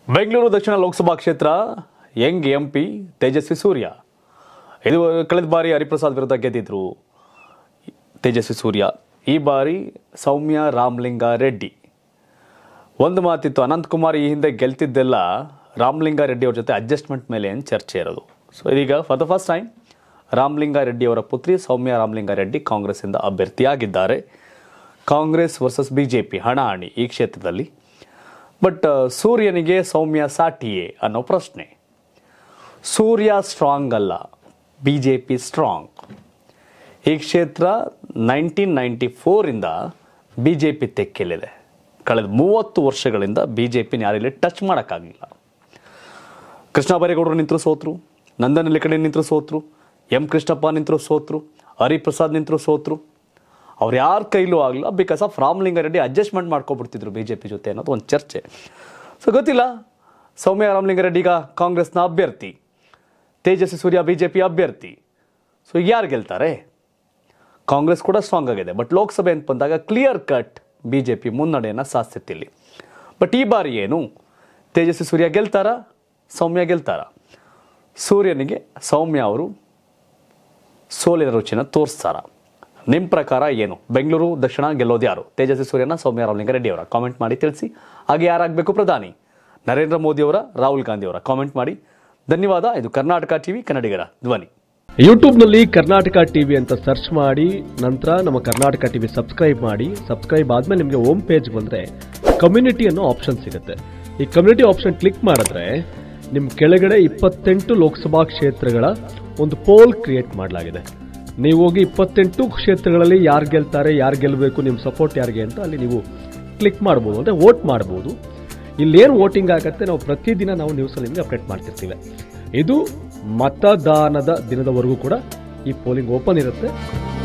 ಬೆಂಗಳೂರು ದಕ್ಷಿಣ ಲೋಕಸಭಾ ಕ್ಷೇತ್ರ Young MP Tejasvi Surya ಇದು ಕಳೆದ ಬಾರಿ ಹರಿಪ್ರಸಾದ್ ವಿರುದ್ಧ ಗೆದ್ದಿದ್ರು ತೇಜಸ್ವಿ ಸೂರ್ಯ. ಈ ಬಾರಿ ಸೌಮ್ಯ ರಾಮಲಿಂಗಾರೆಡ್ಡಿ. ಒಂದು ಮಾತಿತ್ತು, ಅನಂತಕುಮಾರ್ ಈ ಹಿಂದೆ ಗೆಲ್ತಿದ್ದೆಲ್ಲ ರಾಮಲಿಂಗಾರೆಡ್ಡಿ ಅವ್ರ ಜೊತೆ ಅಡ್ಜಸ್ಟ್ಮೆಂಟ್ ಮೇಲೆ ಏನು ಚರ್ಚೆ ಇರೋದು. ಸೊ ಇದೀಗ for the first time Ramalinga Reddy ಅವರ ಪುತ್ರಿ ಸೌಮ್ಯ ರಾಮಲಿಂಗಾರೆಡ್ಡಿ ಕಾಂಗ್ರೆಸ್ಸಿಂದ ಅಭ್ಯರ್ಥಿಯಾಗಿದ್ದಾರೆ. ಕಾಂಗ್ರೆಸ್ ವರ್ಸಸ್ ಬಿಜೆಪಿ ಹಣಾಹಣಿ ಈ ಕ್ಷೇತ್ರದಲ್ಲಿ. ಬಟ್ ಸೂರ್ಯನಿಗೆ ಸೌಮ್ಯ ಸಾಟಿಯೇ ಅನ್ನೋ ಪ್ರಶ್ನೆ. ಸೂರ್ಯ ಸ್ಟ್ರಾಂಗ್ ಅಲ್ಲ, ಬಿಜೆಪಿ ಸ್ಟ್ರಾಂಗ್. ಈ ಕ್ಷೇತ್ರ 1994 ಬಿಜೆಪಿ ತೆಕ್ಕೆಲ್ಲಿದೆ. ಕಳೆದ 30 ವರ್ಷಗಳಿಂದ ಬಿಜೆಪಿನ ಯಾರಿಲ್ಲಿ ಟಚ್ ಮಾಡೋಕ್ಕಾಗಲಿಲ್ಲ. ಕೃಷ್ಣ ಬೈರೇಗೌಡರು ನಿಂತರೂ ಸೋತರು, ನಂದನ್ ನಿಲಕಣಿ ನಿಂತರೂ ಸೋತರು, ಎಂ ಕೃಷ್ಣಪ್ಪ ನಿಂತರೂ ಸೋತರು, ಹರಿಪ್ರಸಾದ್ ನಿಂತರೂ ಸೋತರು. ಅವ್ರು ಯಾರ ಕೈಲೂ ಆಗಲಿಲ್ಲ. ಬಿಕಾಸ್ ಆಫ್ ರಾಮಲಿಂಗಾರೆಡ್ಡಿ ಅಡ್ಜಸ್ಟ್ಮೆಂಟ್ ಮಾಡ್ಕೊಬಿಡ್ತಿದ್ರು ಬಿಜೆಪಿ ಜೊತೆ ಅನ್ನೋದು ಒಂದು ಚರ್ಚೆ. ಸೊ ಗೊತ್ತಿಲ್ಲ, ಸೌಮ್ಯ ರಾಮಲಿಂಗಾರೆಡ್ಡಿ ಈಗ ಕಾಂಗ್ರೆಸ್ನ ಅಭ್ಯರ್ಥಿ, ತೇಜಸ್ವಿ ಸೂರ್ಯ ಬಿಜೆಪಿ ಅಭ್ಯರ್ಥಿ. ಸೊ ಈಗ ಯಾರು ಗೆಲ್ತಾರೆ? ಕಾಂಗ್ರೆಸ್ ಕೂಡ ಸ್ಟ್ರಾಂಗ್ ಆಗಿದೆ. ಬಟ್ ಲೋಕಸಭೆ ಅಂತ ಬಂದಾಗ ಕ್ಲಿಯರ್ ಕಟ್ ಬಿಜೆಪಿ ಮುನ್ನಡೆಯನ್ನು ಸಾಧಿಸುತ್ತಿಲ್ಲಿ. ಬಟ್ ಈ ಬಾರಿ ಏನು, ತೇಜಸ್ವಿ ಸೂರ್ಯ ಗೆಲ್ತಾರಾ, ಸೌಮ್ಯ ಗೆಲ್ತಾರಾ? ಸೂರ್ಯನಿಗೆ ಸೌಮ್ಯ ಅವರು ಸೋಲಿನ ರುಚಿನ ತೋರಿಸ್ತಾರ? ನಿಮ್ಮ ಪ್ರಕಾರ ಏನು? ಬೆಂಗಳೂರು ದಕ್ಷಿಣ ಗೆಲ್ಲೋದು ಯಾರು, ತೇಜಸ್ವಿ ಸೂರ್ಯನ, ಸೌಮ್ಯ ರಾಮಲಿಂಗಾರೆಡ್ಡಿ ಅವರ? ಕಾಮೆಂಟ್ ಮಾಡಿ ತಿಳಿಸಿ. ಹಾಗೆ ಯಾರಾಗಬೇಕು ಪ್ರಧಾನಿ, ನರೇಂದ್ರ ಮೋದಿ ಅವರ, ರಾಹುಲ್ ಗಾಂಧಿ ಅವರ? ಕಾಮೆಂಟ್ ಮಾಡಿ. ಧನ್ಯವಾದ. ಇದು ಕರ್ನಾಟಕ ಟಿವಿ, ಕನ್ನಡಿಗರ ಧ್ವನಿ. ಯೂಟ್ಯೂಬ್ನಲ್ಲಿ ಕರ್ನಾಟಕ ಟಿವಿ ಅಂತ ಸರ್ಚ್ ಮಾಡಿ, ನಂತರ ನಮ್ಮ ಕರ್ನಾಟಕ ಟಿವಿ ಸಬ್ಸ್ಕ್ರೈಬ್ ಮಾಡಿ. ಸಬ್ಸ್ಕ್ರೈಬ್ ಆದ್ಮೇಲೆ ನಿಮಗೆ ಹೋಮ್ ಪೇಜ್ ಬಂದರೆ ಕಮ್ಯುನಿಟಿ ಅನ್ನೋ ಆಪ್ಷನ್ ಸಿಗುತ್ತೆ. ಈ ಕಮ್ಯುನಿಟಿ ಆಪ್ಷನ್ ಕ್ಲಿಕ್ ಮಾಡಿದ್ರೆ ನಿಮ್ಮ ಕೆಳಗಡೆ 28 ಲೋಕಸಭಾ ಕ್ಷೇತ್ರಗಳ ಒಂದು ಪೋಲ್ ಕ್ರಿಯೇಟ್ ಮಾಡಲಾಗಿದೆ. ನೀವು ಹೋಗಿ 28 ಕ್ಷೇತ್ರಗಳಲ್ಲಿ ಯಾರು ಗೆಲ್ತಾರೆ, ಯಾರು ಗೆಲ್ಲಬೇಕು, ನಿಮ್ಮ ಸಪೋರ್ಟ್ ಯಾರಿಗೆ ಅಂತ ಅಲ್ಲಿ ನೀವು ಕ್ಲಿಕ್ ಮಾಡ್ಬೋದು, ಅಂದರೆ ವೋಟ್ ಮಾಡ್ಬೋದು. ಇಲ್ಲೇನು ವೋಟಿಂಗ್ ಆಗುತ್ತೆ ನಾವು ಪ್ರತಿದಿನ ನಾವು ನ್ಯೂಸಲ್ಲಿ ನಿಮಗೆ ಅಪ್ಡೇಟ್ ಮಾಡ್ತಿರ್ತೀವಿ. ಇದು ಮತದಾನದ ದಿನದವರೆಗೂ ಕೂಡ ಈ ಪೋಲಿಂಗ್ ಓಪನ್ ಇರುತ್ತೆ.